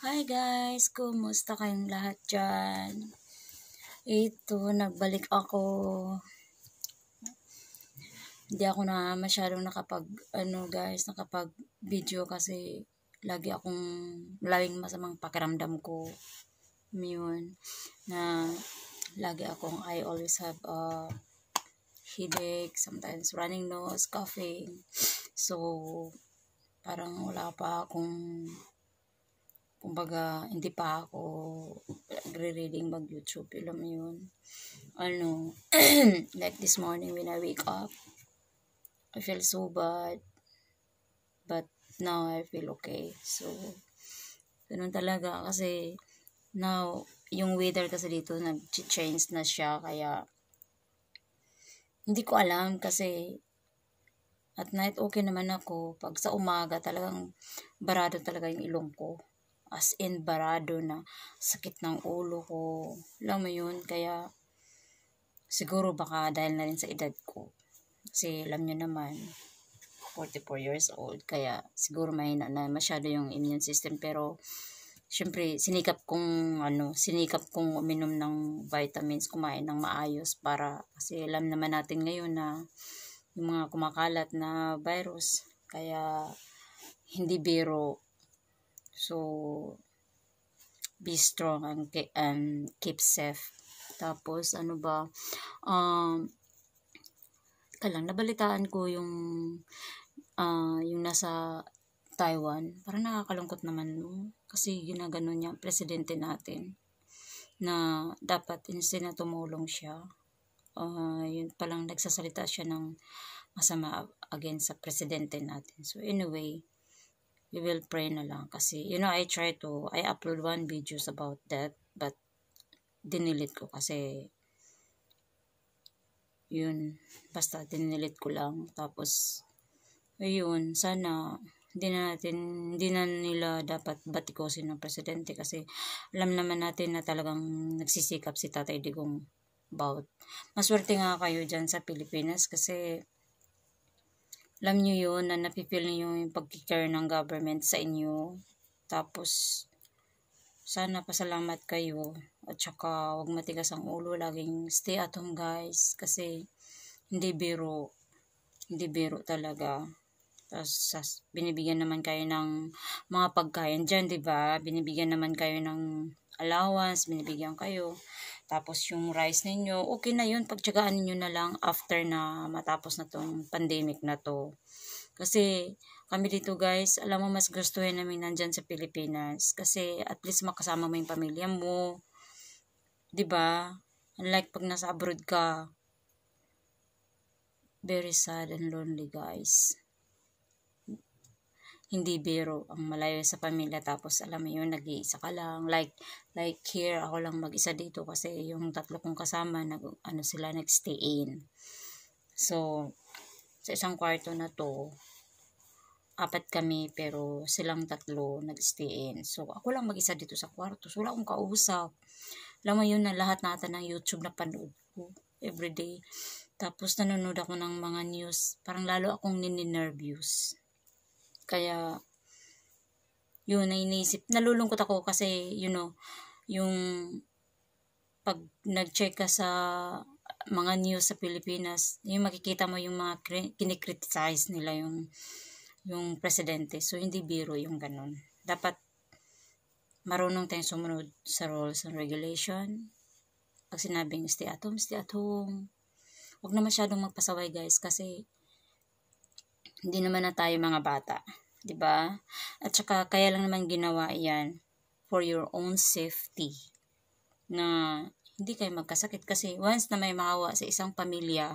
Hi guys! Kumusta kayong lahat dyan? Ito, nagbalik ako. Hindi ako na masyadong nakapag video kasi laging masamang pakiramdam ko. Yun, na I always have a headache, sometimes running nose, coughing. So, parang wala pa akong kumbaga, hindi pa ako nagre-reading mag-YouTube. Alam mo yun? Like this morning when I wake up, I feel so bad. But now I feel okay. So, ganun talaga. Kasi, now, yung weather kasi dito, nag-change na siya. Kaya, hindi ko alam kasi, at night okay naman ako. Pag sa umaga, talagang barado talaga yung ilong ko. As in, barado na sakit ng ulo ko. Alam mo yun? Kaya, siguro baka dahil na rin sa edad ko. Kasi, alam nyo naman, 44 years old. Kaya, siguro mahina na masyado yung immune system. Pero, syempre, sinikap kong uminom ng vitamins, kumain ng maayos para, kasi alam naman natin ngayon na yung mga kumakalat na virus. Kaya, hindi biro. So, be strong and keep safe. Tapos, nabalitaan ko yung nasa Taiwan. Parang nakakalungkot naman, no? Kasi ginagano niya, presidente natin, na dapat instead na tumulong siya, yun palang nagsasalita siya ng masama against sa presidente natin. So, anyway, we will pray na lang kasi I upload one videos about that but dinilit ko kasi yun, basta dinilit ko lang. Tapos ayun, sana hindi na nila dapat batikosin ng presidente kasi alam naman natin na talagang nagsisikap si Tatay Digong about. Maswerte nga kayo dyan sa Pilipinas kasi alam nyo yun na napipil nyo yung pag-care ng government sa inyo. Tapos, sana pasalamat kayo. At saka, huwag matigas ang ulo. Laging stay at home guys. Kasi, hindi biro talaga. Tapos, binibigyan naman kayo ng mga pagkain dyan, diba? Binibigyan naman kayo ng allowance, binibigyan kayo. Tapos yung rice ninyo, okay na yun. Pagtsagaan ninyo na lang after na matapos na tong pandemic na to. Kasi kami dito guys, alam mo mas gustuhin namin nandyan sa Pilipinas. Kasi at least makasama mo yung pamilya mo. Diba? Unlike pag nasa abroad ka, very sad and lonely guys. Hindi biro ang malayo sa pamilya tapos alam mo yun, nag-iisa ka lang. Like here, ako lang mag-isa dito kasi yung tatlo kong kasama, nag-stay in. So, sa isang kwarto na to, 4 kami pero silang 3 nag-stay in. So, ako lang mag-isa dito sa kwarto. So, wala akong kausap. Alam mo yun na lahat natin ng YouTube na panood ko everyday. Tapos, nanonood ako ng mga news. Parang lalo akong nininervous. Kaya, yun, nalulungkot ako kasi, yung pag nag-check ka sa mga news sa Pilipinas, yung makikita mo yung mga kinikriticize nila yung presidente. So, hindi biro yung ganun. Dapat, marunong tayong sumunod sa rules and regulation. Pag sinabing stay at home, stay at home. Huwag na masyadong magpasaway guys kasi hindi naman na tayo mga bata, 'di ba? At saka kaya lang naman ginawa 'yan for your own safety. Na hindi kayo magkasakit kasi once na may mahawa sa isang pamilya,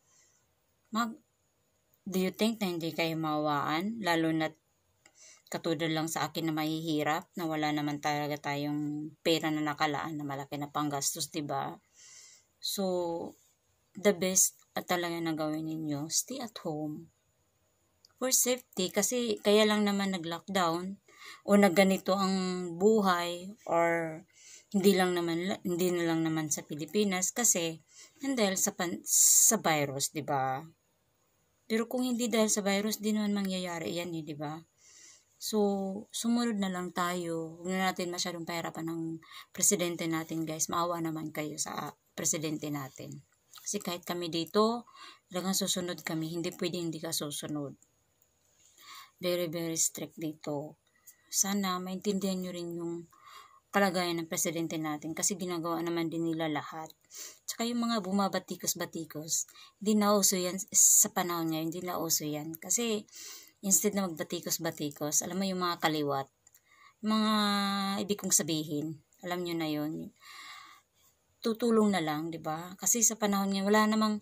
do you think na hindi kayo mawaan? Lalo na katulad lang sa akin na mahihirap, na wala naman talaga tayong pera na nakalaan na malaki na panggastos, 'di ba? So, the best at talaga na gawin ninyo, stay at home. For safety, kasi kaya lang naman nag-lockdown o nagganito ang buhay or hindi na lang naman sa Pilipinas kasi dahil sa virus, 'di ba? Pero kung hindi dahil sa virus, di naman mangyayari 'yan, 'di ba? So, sumunod na lang tayo. Huwag na natin masyadong pahirapan ng presidente natin, guys. Maawa naman kayo sa presidente natin. Kasi kahit kami dito, talagang susunod kami. Hindi pwedeng hindi ka susunod. Very, very strict dito. Sana maintindihan nyo rin yung kalagayan ng presidente natin kasi ginagawa naman din nila lahat. Tsaka yung mga bumabatikos-batikos, hindi na uso yan sa panahon ngayon, hindi na uso yan. Kasi instead na magbatikos-batikos, alam mo yung mga kaliwat, mga ibig kong sabihin, alam nyo na yun, tutulong na lang, di ba? Kasi sa panahon ngayon, wala nang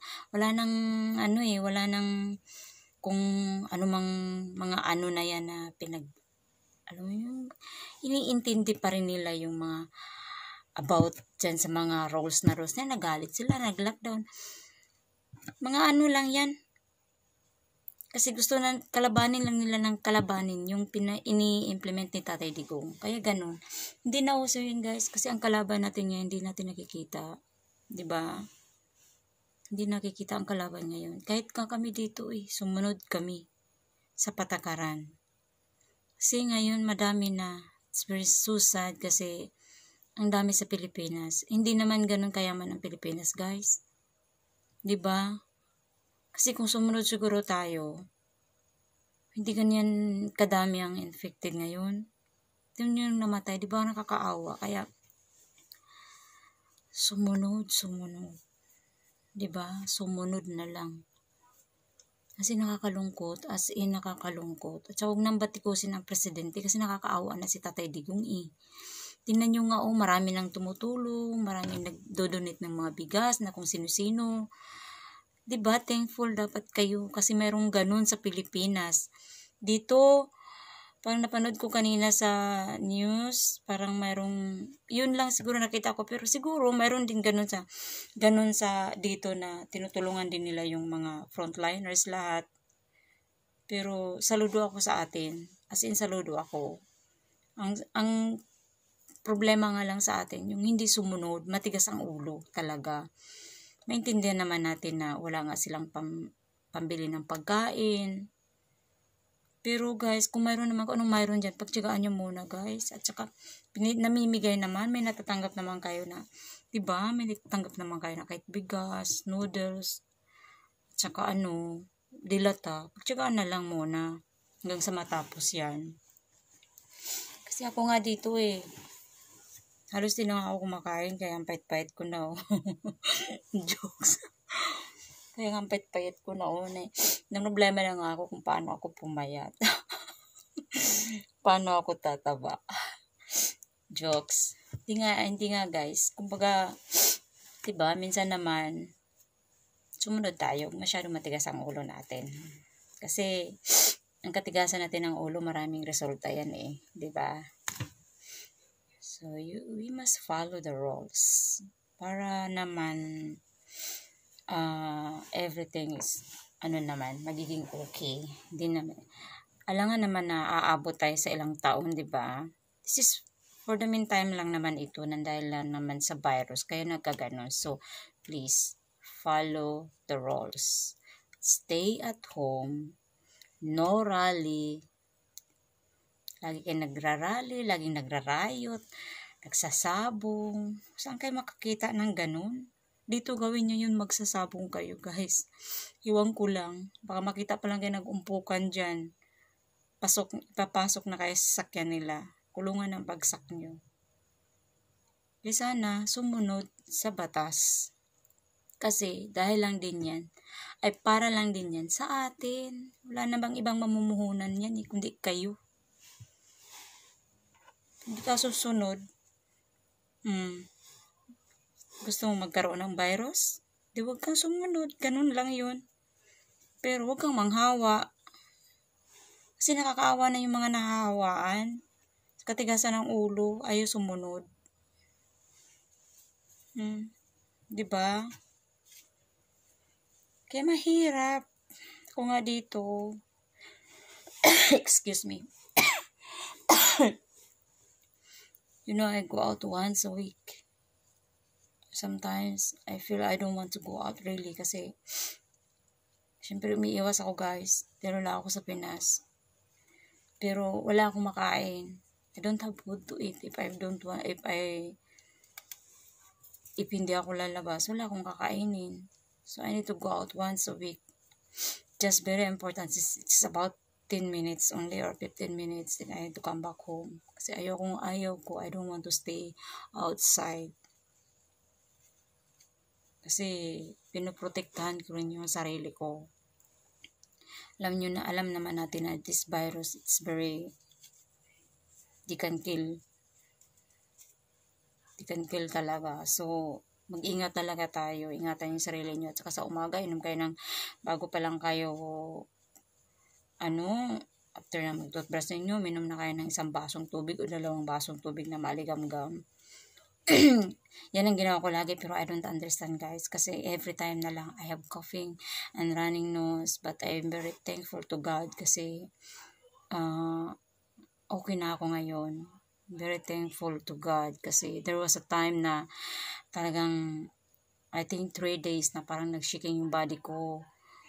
kung ano mang mga ano na yan na alam mo yung, iniintindi pa rin nila yung mga about dyan sa mga rules na nagalit sila, nag-lockdown. Mga ano lang yan. Kasi gusto na kalabanin lang nila ng kalabanin yung ini-implement ni Tatay Digong. Kaya ganun. Hindi na uso yun, guys. Kasi ang kalaban natin ngayon, hindi natin nakikita. 'Di ba? Hindi nakikita ang kalaban ngayon. Kahit kami dito sumunod kami sa patakaran. Kasi ngayon madami na. It's very so sad kasi ang dami sa Pilipinas. Hindi naman ganun kayaman ang Pilipinas, guys. 'Di ba? Kasi kung sumunod siguro tayo, hindi ganyan kadami ang infected ngayon. Yun yung namatay, di ba nakakaawa? Kaya, sumunod. Di ba? Sumunod na lang. Kasi nakakalungkot, as in nakakalungkot. At huwag nang batikusin ang presidente kasi nakakaawa na si Tatay Digong Tingnan nyo nga marami nang tumutulong, marami nagdodonate ng mga bigas na kung sino-sino. Diba, thankful dapat kayo kasi merong ganun sa Pilipinas. Dito, parang napanood ko kanina sa news, parang merong, yun lang siguro nakita ko, pero siguro meron din ganun sa dito na tinutulungan din nila yung mga frontliners lahat. Pero saludo ako sa atin, as in saludo ako. Ang problema nga lang sa atin, yung hindi sumunod, matigas ang ulo talaga. Maintindihan naman natin na wala nga silang pambili ng pagkain. Pero guys, kung mayroon naman, kung anong mayroon dyan, pagtsagaan nyo muna guys. At saka, namimigay naman, may natatanggap naman kayo na, diba? May natatanggap naman kayo na kahit bigas, noodles, at saka dilata. Pagtsagaan na lang muna, hanggang sa matapos yan. Kasi ako nga dito halos din lang ako kumakain, kaya ang pait-pait ko na Jokes. Kaya ang pait-pait ko na Nang problema lang ako kung paano ako pumayat. Paano ako tataba. Jokes. Hindi nga guys. Kumbaga, diba, minsan naman, sumunod tayo. Masyadong matigas ang ulo natin. Kasi, ang katigasan natin ng ulo, maraming resulta yan diba? So, we must follow the rules. Para naman, everything is, magiging okay. Hindi naman, alangan naman na aabot tayo sa ilang taon, diba? This is, for the meantime lang naman ito, dahil lang naman sa virus, kaya nagkaganon. So, please, follow the rules. Stay at home. No rally. Lagi kayo nagrarally, laging nagrarayot, nagsasabong. Saan kayo makakita ng ganun? Dito gawin nyo yun, magsasabong kayo guys. Iwan ko lang. Baka makita pa lang kayo nag-umpukan dyan. Papasok na kayo sa sakyan nila. Kulungan ang bagsak nyo. Kaya sana sumunod sa batas. Kasi dahil lang din yan, ay para lang din yan sa atin. Wala na bang ibang mamumuhunan yan kundi kayo. Hindi ka susunod. Gusto mo magkaroon ng virus? Di wag kang sumunod. Ganun lang yun. Pero wag kang manghawa. Kasi nakakaawa na yung mga nahahawaan. Sa katigasan ng ulo, ayaw sumunod. Di ba? Kaya mahirap. Ako nga dito. Excuse me. I go out once a week. Sometimes, I feel I don't want to go out really kasi syempre umiiwas ako guys. Pero lang ako sa Pinas. Pero wala akong makain. I don't have food to eat. If hindi ako lalabas, wala akong kakainin. So, I need to go out once a week. Just very important. It's about 10 minutes only or 15 minutes. Then I need to come back home. Kasi ayaw ko. I don't want to stay outside. Kasi pinoprotektahan ko rin yung sarili ko. Alam naman natin na this virus, it's very, they can kill talaga. So, mag-ingat talaga tayo. Ingatan yung sarili nyo. At saka sa umaga, inom kayo ng, bago pa lang kayo, after na mag-toothbrush ninyo, minom na kayo ng 1 basong tubig o 2 basong tubig na maligam-gam. Yan ang ginawa ko lagi, pero I don't understand, guys, kasi every time na lang I have coughing and running nose, but I'm very thankful to God kasi okay na ako ngayon. Very thankful to God kasi there was a time na talagang I think 3 days na parang nag-shaking yung body ko.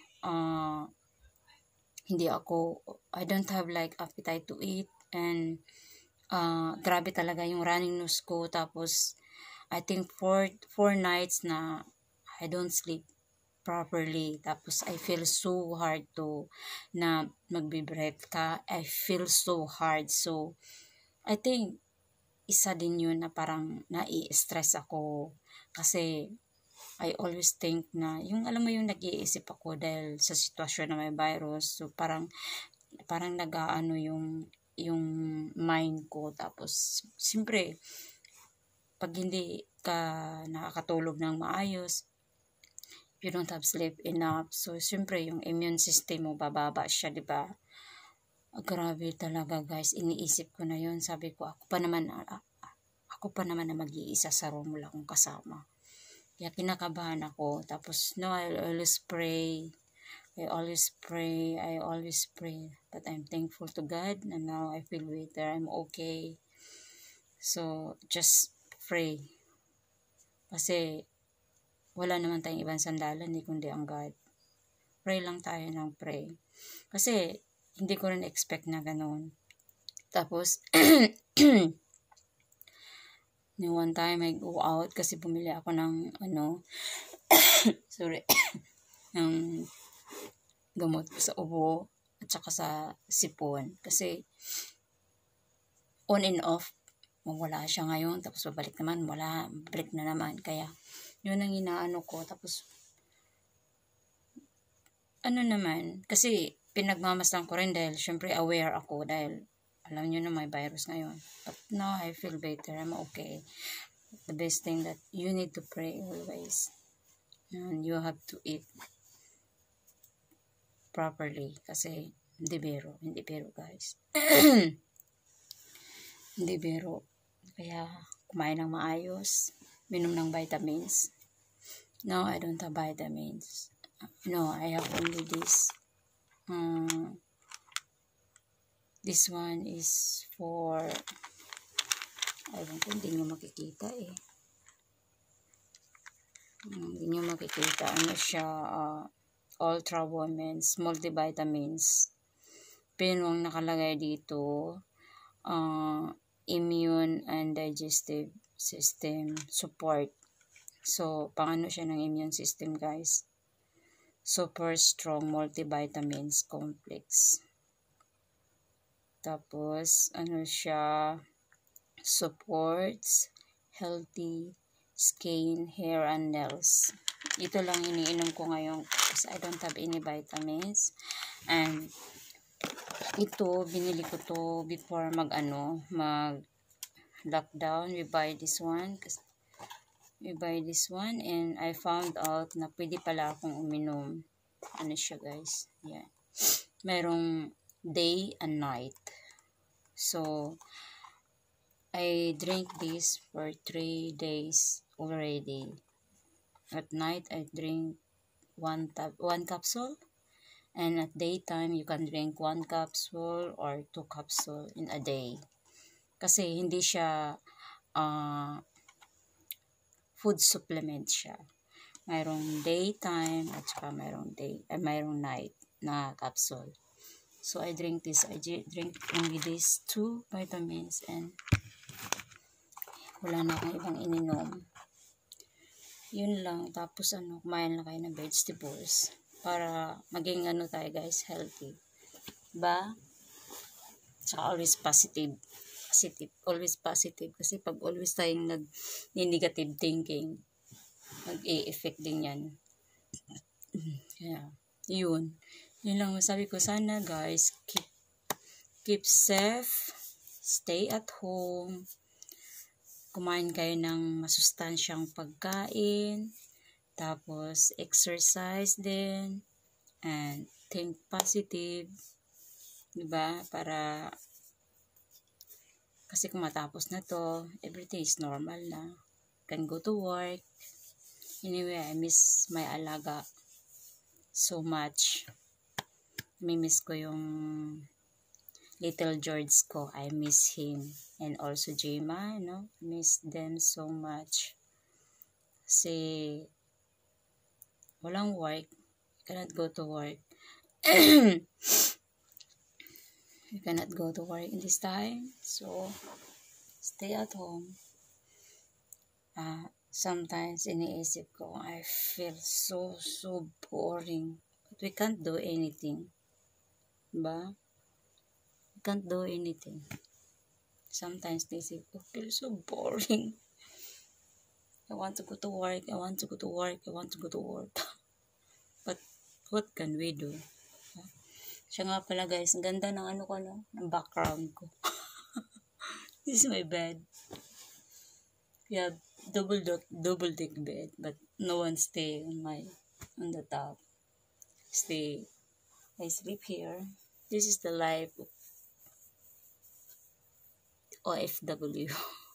I don't have like appetite to eat, and grabe talaga yung running nose ko. Tapos I think 4 nights na I don't sleep properly. Tapos I feel so hard to na magbe-breath ka. I feel so hard. So I think isa din yun na parang nai-stress ako kasi I always think na yung alam mo yung nag-iisip ako dahil sa sitwasyon na may virus. So parang nag-aano yung mind ko. Tapos siyempre pag hindi ka nakakatulog ng maayos, you don't have sleep enough. So siyempre yung immune system mo bababa siya, di ba? Grabe talaga, guys. Iniisip ko na yun. Sabi ko, ako pa naman na mag-iisa sa room, wala akong kasama. Kaya kinakabahan ako. Tapos, no, I always pray. I always pray. But I'm thankful to God. And now I feel better. I'm okay. So, just pray. Kasi, wala naman tayong ibang sandalan, kundi ang God. Pray lang tayo ng pray. Kasi, hindi ko rin expect na gano'n. Tapos, yung one time I go out kasi bumili ako ng ng gamot sa ubo at saka sa sipon. Kasi on and off, wala siya ngayon. Tapos babalik naman, wala. Balik na naman. Kaya yun ang inaano ko. Tapos naman, kasi pinagmamasdan ko rin dahil syempre aware ako dahil alam nyo na may virus ngayon. But now I feel better. I'm okay. The best thing that you need to pray always. And you have to eat properly. Kasi hindi biro guys. Hindi biro. Kaya kumain ng maayos. Minom ng vitamins. No, I don't have vitamins. No, I have only this. This one is for, hindi nyo makikita eh. Hindi nyo makikita. Ano siya, Ultra Women's Multivitamins. Pinong nakalagay dito, immune and digestive system support. So, pangano siya ng immune system, guys. Super strong multivitamins complex. Tapos, siya, supports healthy skin, hair, and nails. Ito lang iniinom ko ngayon kasi I don't have any vitamins. And ito, binili ko to before mag-lockdown. We buy this one and I found out na pwede pala akong uminom. Ano siya, guys? Yan. Merong day and night. So, I drink this for 3 days already. At night, I drink one capsule. And at daytime, you can drink 1 capsule or 2 capsule in a day. Kasi hindi siya food supplement siya. Mayroong daytime at saka mayroong night na capsule. So I drink this. I drink only these 2 vitamins and wala na akong ibang ininom. Yun lang. Tapos kumain lang kayo ng vegetables para maging tayo guys, healthy. Ba? Tsaka always positive. Always positive. Kasi pag always tayong negative thinking, mag-i-effect din yan. Yeah. Yun lang masabi ko. Sana guys, keep safe, stay at home, kumain kayo ng masustansyang pagkain, tapos exercise din, and think positive, diba? Para kasi kung matapos na to, everything is normal na. Can go to work. Anyway, I miss my alaga so much. Miss ko yung little George ko. I miss him. And also Jema, miss them so much. Kasi walang work. You cannot go to work. You cannot go to work in this time. So, stay at home. Sometimes iniisip ko, I feel so boring. But we can't do anything. Diba? We can't do anything. Sometimes they say, I feel so boring. I want to go to work. I want to go to work. I want to go to work. But what can we do? Siya nga pala guys, ang ganda ng ng background ko. This is my bed. We have double deck bed, but no one stay on the top. I sleep here. This is the life of OFW.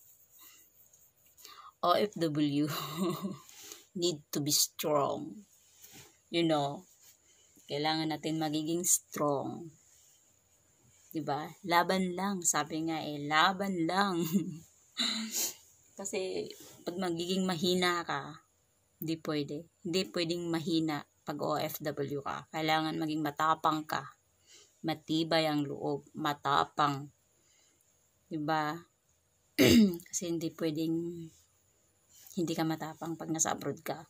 OFW need to be strong. Kailangan natin magiging strong. Diba? Laban lang. Sabi nga laban lang. Kasi pag magiging mahina ka, hindi pwede. Hindi pwedeng mahina pag OFW ka. Kailangan maging matapang ka. Matibay ang loob. Matapang. Diba? Kasi hindi pwedeng hindi ka matapang pag nasa abroad ka.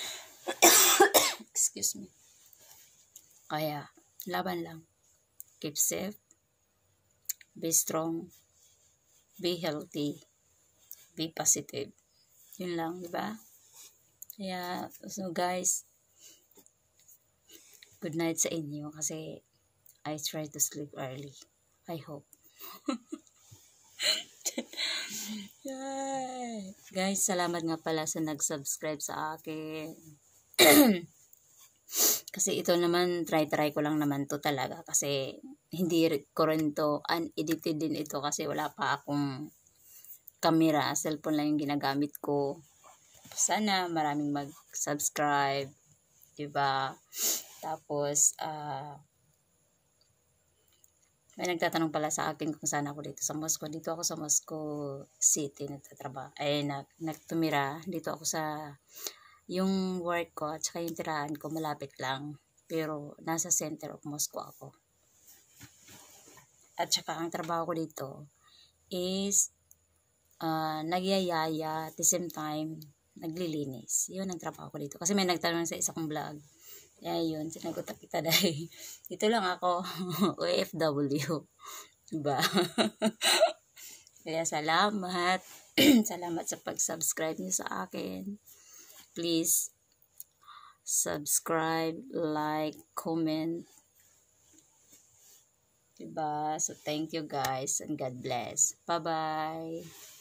Excuse me. Kaya, laban lang. Keep safe. Be strong. Be healthy. Be positive. Yun lang, diba? Kaya, so guys, good night sa inyo kasi I try to sleep early. I hope. Guys, salamat nga pala sa nag-subscribe sa akin. Kasi ito naman, try ko lang naman to talaga. Kasi hindi ko rin to, unedited din ito kasi wala pa akong camera. Cellphone lang yung ginagamit ko. Sana maraming mag-subscribe. Diba? Tapos, may nagtatanong pala sa akin kung saan ako dito sa Moscow. Dito ako sa Moscow City nagtatrabaho. Nagtumira. Dito ako sa yung work ko at saka yung tirahan ko malapit lang. Pero nasa center of Moscow ako. At saka ang trabaho ko dito is nagyayaya at the same time naglilinis. Yun ang trabaho ko dito. Kasi may nagtanong sa isa kong vlog. Kaya yun, sinagot kita dahil dito lang ako, OFW. Diba? Kaya salamat. Salamat sa pag-subscribe niyo sa akin. Please, subscribe, like, comment. Diba? So, thank you guys and God bless. Bye-bye.